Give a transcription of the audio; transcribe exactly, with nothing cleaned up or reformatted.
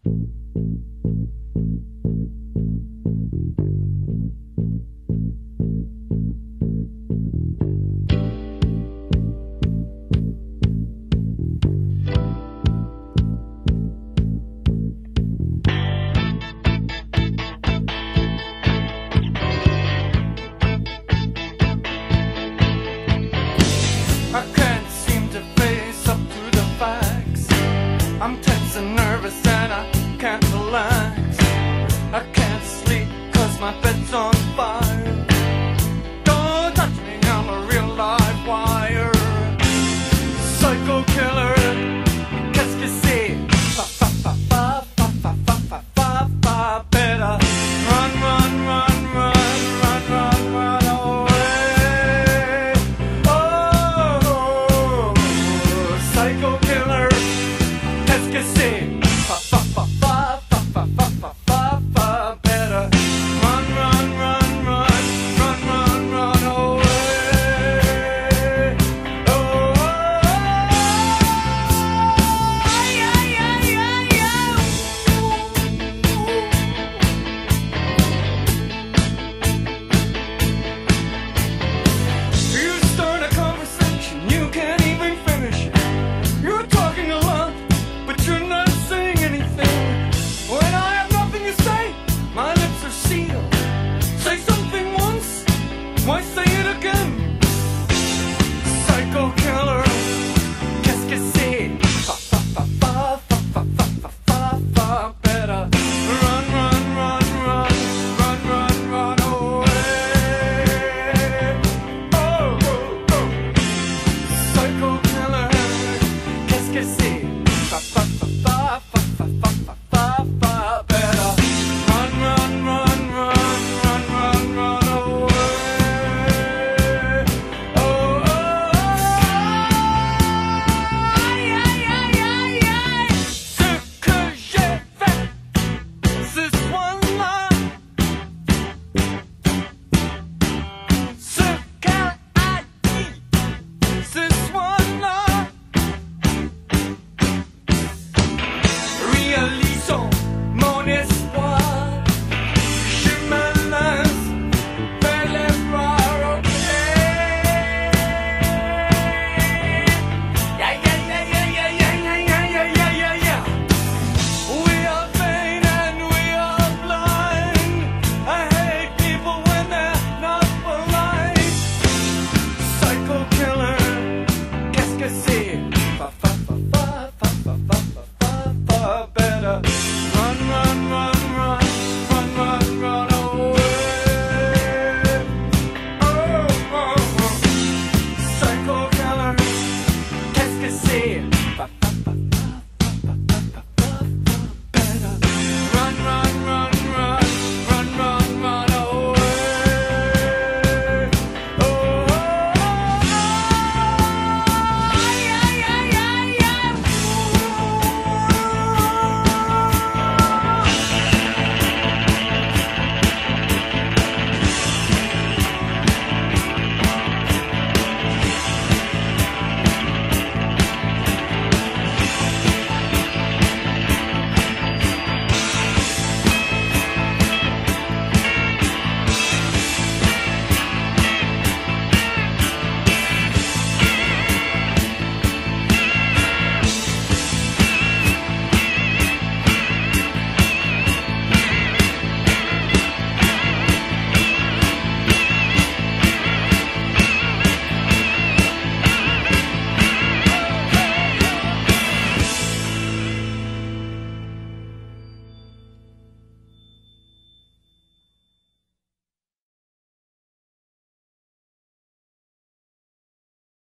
I'm tense and nervous and I can't relax. I can't sleep cause my bed's on fire. Don't touch me, I'm a real live wire. Psycho killer, qu'est-ce que c'est? Fa fa fa fa fa fa fa fa fa fa. Better run, run, run, run, run, run, run away. Oh, psycho killer. Qu'est-ce que c'est? Fa fa fa fa fa fa fa fa fa fa. Better run, run, run, run, run, run, run away. Oh, ay, ay, ay, ay, ay. You start a conversation, you can't even finish it. You're talking a lot, but you're not saying anything. When I have nothing to say, my lips are sealed. Say something once, why say it again? Psycho killer, qu'est-ce que c'est? Fa fa fa fa fa fa fa fa fa fa. Better run, run, run, run, run, run, run away. Oh, oh, oh. Psycho killer, qu'est-ce que c'est? Fa fa fa fa fa fa fa fa fa fa. Better run, run, run, run, run, run, run away. Oh, oh, aïe, aïe, aïe, aïe, aïe. Ce que j'ai fait ce soir-là, ce qu'elle a dit ce soir-là. Réalisons mon espoir. Je me lance vers les bras, ok. Yeah, yeah, yeah, yeah, yeah, yeah, yeah, yeah, yeah, yeah, yeah. We are vain and we are blind. I hate people when they're not polite. Psycho killer, qu'est-ce que c'est? Fa fa fa fa fa fa fa fa fa. Better